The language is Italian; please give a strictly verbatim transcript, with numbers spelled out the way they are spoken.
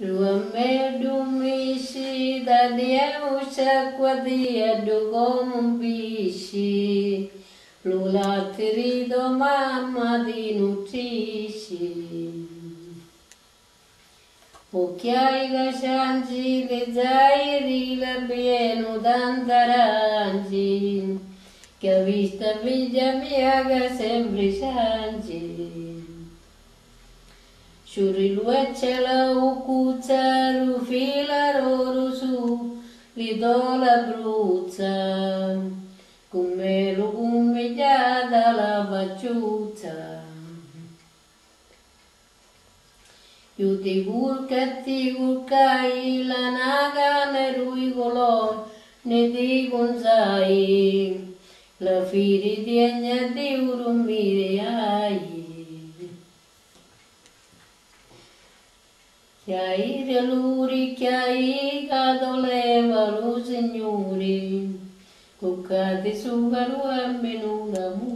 Ruame dumisi da dia usa quadia dugom bisi. Lula tirido mamma di nutisi. Occhiai gasciangi le zairi la pieno d'andarangi. Che a vista figlia mia che sempre sangi. Shuriluece la ucuza, rufila rorusu, lidola bruzza, come lo umiliata la facciuzza. Io ti gurca, ti gurcai, la naga ne ruigolò, ne ti gonzai, la firi diegna di urumiriai. Chiai reluri, chiai cadoleva lo signori, cuccati su garu a menuda